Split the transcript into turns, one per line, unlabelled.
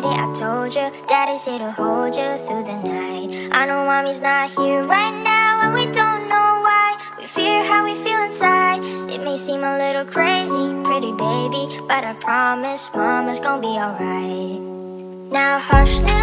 Friday, I told you Daddy's here to hold you through the night. I know Mommy's not here right now, and we don't know why. We fear how we feel inside. It may seem a little crazy, pretty baby, but I promise Mama's gonna be alright. Now hush, little